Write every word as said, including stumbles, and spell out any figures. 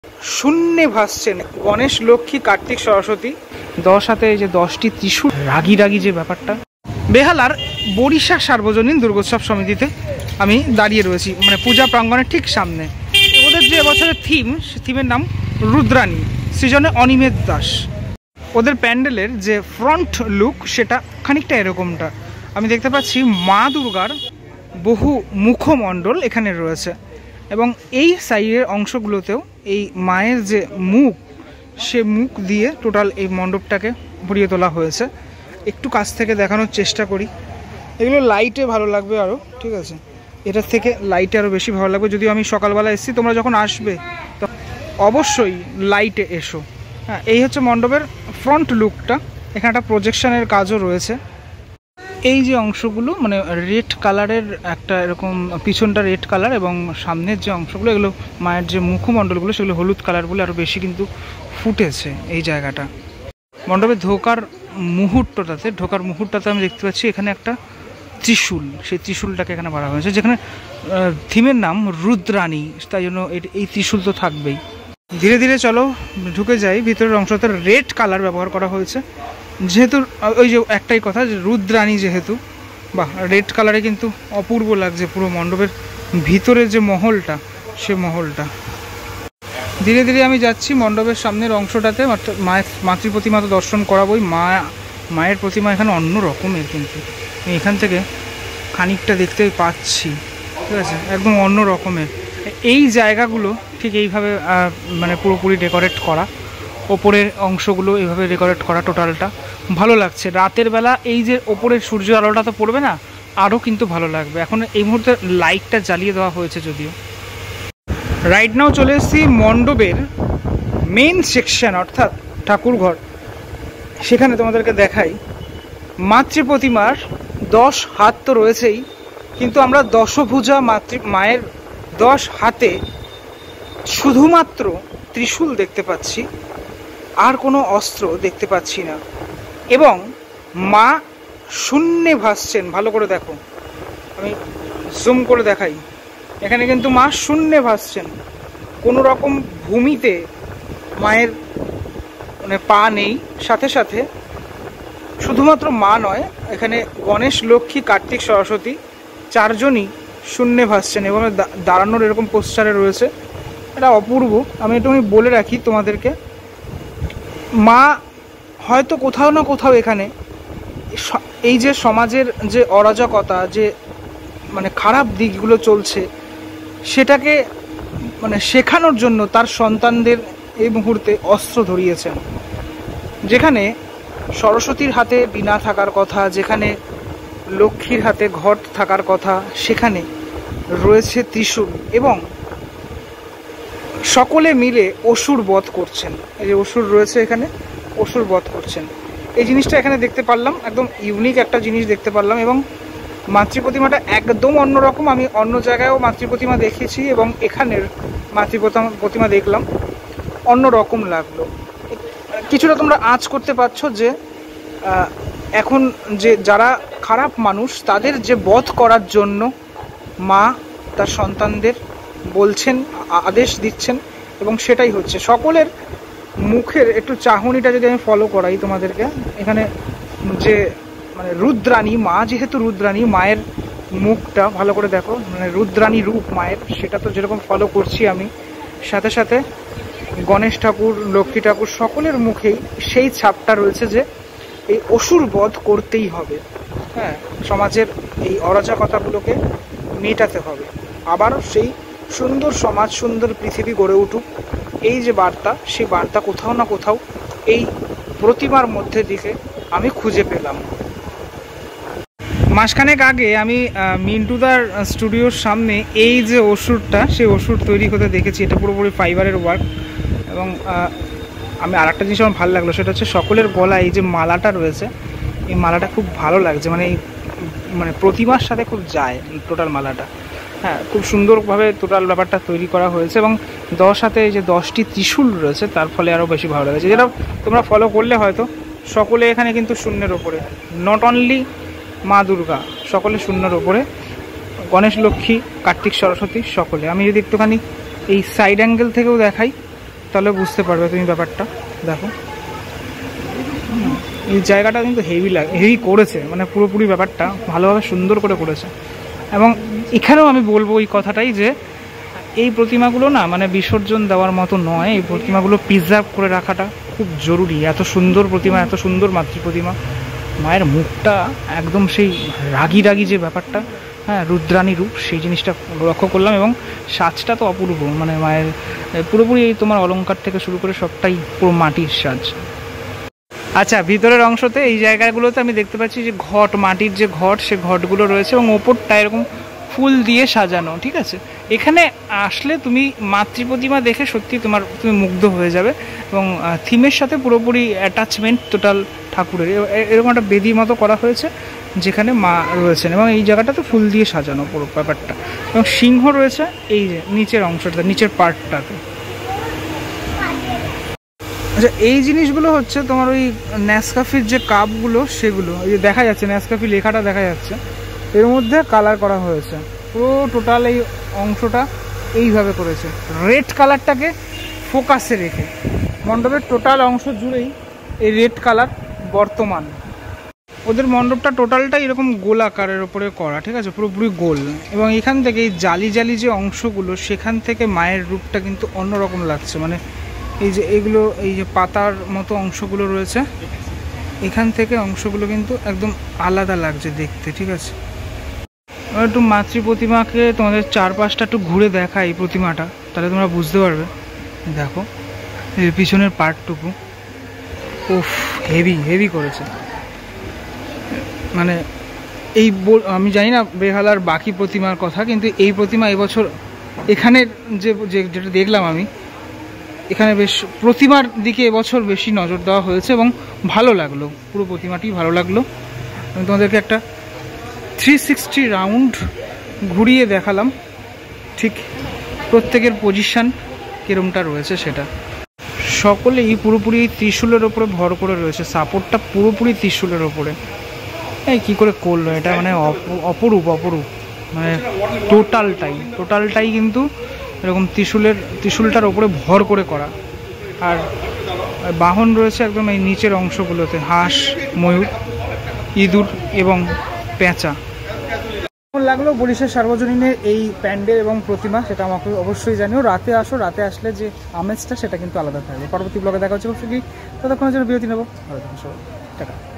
শূন্যে ভাসছেন গণেশ, লক্ষ্মী, কার্তিক, সরস্বতী। দশ হাতে এই যে দশটি ত্রিশূল, রাগি রাগি যে ব্যাপারটা। বেহালার বরিশা সার্বজনীন দুর্গোৎসব সমিতিতে আমি দাঁড়িয়ে রয়েছি, মানে পূজা প্রাঙ্গণের ঠিক সামনে। ওদের যে এবছরের থিম, সে থিমের নাম রুদ্রাণী, সৃজনে অনিমেষ দাস। ওদের প্যান্ডেলের যে ফ্রন্ট লুক সেটা খানিকটা এরকমটা। আমি দেখতে পাচ্ছি মা দুর্গার বহু মুখমণ্ডল এখানে রয়েছে, এবং এই সাইডের অংশগুলোতেও এই মায়ের যে মুখ, সে মুখ দিয়ে টোটাল এই মণ্ডপটাকে ভরিয়ে তোলা হয়েছে। একটু কাছ থেকে দেখানোর চেষ্টা করি। এগুলো লাইটে ভালো লাগবে আরও, ঠিক আছে, এটার থেকে লাইটে আরও বেশি ভালো লাগবে। যদিও আমি সকালবেলা এসেছি, তোমরা যখন আসবে তো অবশ্যই লাইটে এসো। হ্যাঁ, এই হচ্ছে মণ্ডপের ফ্রন্ট লুকটা। এখানে একটা প্রজেকশনের কাজও রয়েছে। এই যে অংশগুলো মানে রেড কালারের একটা এরকম, পিছনটা রেড কালার এবং সামনের যে অংশগুলো, এগুলো মায়ের যে মুখমণ্ডলগুলো সেগুলো হলুদ কালার বলে আরও বেশি কিন্তু ফুটেছে এই জায়গাটা। মণ্ডপে ঢোকার মুহূর্তটাতে ঢোকার মুহূর্তটাতে আমি দেখতে পাচ্ছি এখানে একটা ত্রিশূল, সেই ত্রিশূলটাকে এখানে বাড়া হয়েছে, যেখানে থিমের নাম রুদ্রাণী, তাই জন্য এই ত্রিশূল তো থাকবেই। ধীরে ধীরে চলো ঢুকে যাই। ভিতরের অংশতে রেড কালার ব্যবহার করা হয়েছে, যেহেতু ওই যে একটাই কথা যে রুদ্রাণী যেহেতু, বা রেড কালারে কিন্তু অপূর্ব লাগছে পুরো মণ্ডপের ভিতরের যে মহলটা, সে মহলটা। ধীরে ধীরে আমি যাচ্ছি মণ্ডপের সামনের অংশটাতে। মায়ের মাতৃ প্রতিমা তো দর্শন করাবোই। মা মায়ের প্রতিমা এখানে অন্য রকমের, কিন্তু আমি এখান থেকে খানিকটা দেখতে পাচ্ছি, ঠিক আছে, একদম অন্য রকমের। এই জায়গাগুলো ঠিক এইভাবে মানে পুরোপুরি ডেকোরেট করা, ওপরের অংশগুলো এইভাবে ডেকোরেট করা, টোটালটা ভালো লাগছে। রাতের বেলা এই যে ওপরের সূর্য আলোটা তো পড়বে না, আরও কিন্তু ভালো লাগবে। এখন এই মুহূর্তে লাইটটা জ্বালিয়ে দেওয়া হয়েছে যদিও। রাইট নাও চলে এসেছি মণ্ডপের মেন সেকশন, অর্থাৎ ঠাকুরঘর। সেখানে তোমাদেরকে দেখাই মাতৃ প্রতিমার দশ হাত তো রয়েছেই, কিন্তু আমরা দশভুজা মাতৃ মায়ের দশ হাতে শুধুমাত্র ত্রিশূল দেখতে পাচ্ছি, আর কোনো অস্ত্র দেখতে পাচ্ছি না। এবং মা শূন্যে ভাসছেন, ভালো করে দেখো, আমি জুম করে দেখাই। এখানে কিন্তু মা শূন্যে ভাসছেন, কোনো রকম ভূমিতে মায়ের মানে পা নেই। সাথে সাথে শুধুমাত্র মা নয়, এখানে গণেশ, লক্ষ্মী, কার্তিক, সরস্বতী চারজনই শূন্যে ভাসছেন এবং দাঁড়ানোর এরকম পোস্টারে রয়েছে। এটা অপূর্ব। আমি একটু বলে রাখি তোমাদেরকে, মা হয়তো কোথাও না কোথাও এখানে এই যে সমাজের যে অরাজকতা, যে মানে খারাপ দিকগুলো চলছে, সেটাকে মানে শেখানোর জন্য তার সন্তানদের এই মুহূর্তে অস্ত্র ধরিয়েছেন। যেখানে সরস্বতীর হাতে বীণা থাকার কথা, যেখানে লক্ষ্মীর হাতে ঘট থাকার কথা, সেখানে রয়েছে ত্রিশূল, এবং সকলে মিলে অসুর বধ করছেন। এই যে অসুর রয়েছে এখানে, অসুর বধ করছেন। এই জিনিসটা এখানে দেখতে পারলাম, একদম ইউনিক একটা জিনিস দেখতে পারলাম। এবং মাতৃ প্রতিমাটা একদম অন্যরকম। আমি অন্য জায়গায়ও মাতৃ প্রতিমা দেখেছি এবং এখানের মাতৃ প্রতিমা দেখলাম, অন্য রকম লাগলো। কিছুটা তোমরা আঁচ করতে পারছো যে এখন যে যারা খারাপ মানুষ, তাদের যে বধ করার জন্য মা তার সন্তানদের বলছেন, আদেশ দিচ্ছেন, এবং সেটাই হচ্ছে। সকলের মুখের একটু চাহনিটা যদি আমি ফলো করাই তোমাদেরকে, এখানে যে মানে রুদ্রাণী মা, যেহেতু রুদ্রাণী, মায়ের মুখটা ভালো করে দেখো, মানে রুদ্রাণী রূপ মায়ের, সেটা তো যেরকম ফলো করছি আমি, সাথে সাথে গণেশ ঠাকুর, লক্ষ্মী ঠাকুর সকলের মুখেই সেই ছাপটা রয়েছে যে এই অসুর বধ করতেই হবে। হ্যাঁ, সমাজের এই অরাজকতাগুলোকে মেটাতে হবে, আবার সেই সুন্দর সমাজ, সুন্দর পৃথিবী গড়ে উঠুক। এই যে বার্তা, সেই বার্তা কোথাও না কোথাও এই প্রতিমার মধ্যে দিকে আমি খুঁজে পেলাম। মাসখানেক আগে আমি মিন্টুদার স্টুডিওর সামনে এই যে অসুরটা, সেই অসুর তৈরি হতে দেখেছি। এটা পুরোপুরি ফাইবারের ওয়ার্ক। এবং আমি আর একটা জিনিস আমার ভালো লাগলো, সেটা হচ্ছে সকলের গলায় এই যে মালাটা রয়েছে, এই মালাটা খুব ভালো লাগছে, মানে এই মানে প্রতিমার সাথে খুব যায় টোটাল মালাটা। হ্যাঁ, খুব সুন্দরভাবে টোটাল ব্যাপারটা তৈরি করা হয়েছে। এবং দশ হাতে এই যে দশটি ত্রিশূল রয়েছে, তার ফলে আরও বেশি ভালো লাগছে। যেটা তোমরা ফলো করলে হয়তো সকলে এখানে কিন্তু শূন্যের ওপরে, নট অনলি মা দুর্গা, সকলে শূন্যের ওপরে, গণেশ, লক্ষ্মী, কার্তিক, সরস্বতী সকলে। আমি যদি একটুখানি এই সাইড অ্যাঙ্গেল থেকেও দেখাই, তাহলে বুঝতে পারবে তুমি ব্যাপারটা। দেখো এই জায়গাটা কিন্তু হেভি লাগে, হেভি করেছে, মানে পুরোপুরি ব্যাপারটা ভালোভাবে সুন্দর করে করেছে। এবং এখানেও আমি বলবো এই কথাটাই যে এই প্রতিমাগুলো না মানে বিসর্জন দেওয়ার মতো নয়, এই প্রতিমাগুলো প্রিজার্ভ করে রাখাটা খুব জরুরি। এত সুন্দর প্রতিমা, এত সুন্দর মাতৃ প্রতিমা, মায়ের মুখটা একদম সেই রাগি রাগি যে ব্যাপারটা, হ্যাঁ রুদ্রাণী রূপ, সেই জিনিসটা লক্ষ্য করলাম। এবং সাজটা তো অপূর্ব, মানে মায়ের পুরোপুরি এই তোমার অলংকার থেকে শুরু করে সবটাই পুরো মাটির সাজ। আচ্ছা, ভিতরের অংশতে এই জায়গাগুলোতে আমি দেখতে পাচ্ছি যে ঘট, মাটির যে ঘট, সে ঘটগুলো রয়েছে এবং ওপরটা এরকম ফুল দিয়ে সাজানো। ঠিক আছে, এখানে আসলে তুমি মাতৃ প্রতিমা দেখে সত্যি তোমার তুমি মুগ্ধ হয়ে যাবে এবং থিমের সাথে পুরোপুরি অ্যাটাচমেন্ট টোটাল ঠাকুরের। এরকম একটা বেদির মতো করা হয়েছে যেখানে মা রয়েছেন এবং এই জায়গাটাতে ফুল দিয়ে সাজানো পুরো ব্যাপারটা। এবং সিংহ রয়েছে এই যে নিচের অংশটা, নিচের পার্টটাতে। আচ্ছা, এই জিনিসগুলো হচ্ছে তোমার ওই নেসকাফির যে কাপগুলো সেগুলো, এই যে দেখা যাচ্ছে নেসকাফি লেখাটা দেখা যাচ্ছে, এর মধ্যে কালার করা হয়েছে পুরো টোটাল এই অংশটা এইভাবে করেছে, রেড কালারটাকে ফোকাসে রেখে। মণ্ডপের টোটাল অংশ জুড়েই এই রেড কালার বর্তমান। ওদের মণ্ডপটা টোটালটাই এরকম গোল আকারের ওপরে করা, ঠিক আছে, পুরোপুরি গোল। এবং এখান থেকে এই জালি জালি যে অংশগুলো, সেখান থেকে মায়ের রূপটা কিন্তু অন্যরকম লাগছে। মানে এই যে এগুলো, এই যে পাতার মতো অংশগুলো রয়েছে, এখান থেকে অংশগুলো কিন্তু একদম আলাদা লাগছে দেখতে। ঠিক আছে, একটু মাতৃ প্রতিমাকে তোমাদের চারপাশটা একটু ঘুরে দেখা এই প্রতিমাটা, তাহলে তোমরা বুঝতে পারবে। দেখো এই পিছনের পার্টটুকু, উফ হেভি হেভি করেছে। মানে এই আমি জানি না বেহালার বাকি প্রতিমার কথা, কিন্তু এই প্রতিমা এবছর এখানের যে যেটা দেখলাম আমি, এখানে বেশ প্রতিমার দিকে এবছর বেশি নজর দেওয়া হয়েছে এবং ভালো লাগলো, পুরো প্রতিমাটি ভালো লাগলো। আমি তোমাদেরকে একটা থ্রি সিক্সটি রাউন্ড ঘুরিয়ে দেখালাম, ঠিক প্রত্যেকের পজিশান কিরমটা রয়েছে সেটা। সকলেই পুরোপুরি ত্রিশূলের ওপরে ভর করে রয়েছে, সাপোর্টটা পুরোপুরি ত্রিশূলের ওপরে। এই কী করে করলো এটা, মানে অপরূপ অপরূপ, মানে টোটালটাই টোটালটাই কিন্তু এরকম ত্রিশূলের ত্রিশূলটার ওপরে ভর করে করা। আর বাহন রয়েছে একদম এই নিচের অংশগুলোতে, হাঁস, ময়ূর, ইঁদুর এবং পেঁচা। কেমন লাগলো বরিশাল সার্বজনীনের এই প্যান্ডেল এবং প্রতিমা, সেটা আমাকে অবশ্যই জানিও। রাতে আসো, রাতে আসলে যে আমেজটা সেটা কিন্তু আলাদা থাকবে। পরবর্তী ব্লগে দেখা হচ্ছে অবশ্যই, ততক্ষণের জন্য বিরতি নেবো। ভালো থাকুন সবাই, টাটা।